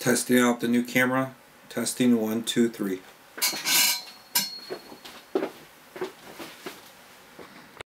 Testing out the new camera. Testing 1, 2, 3.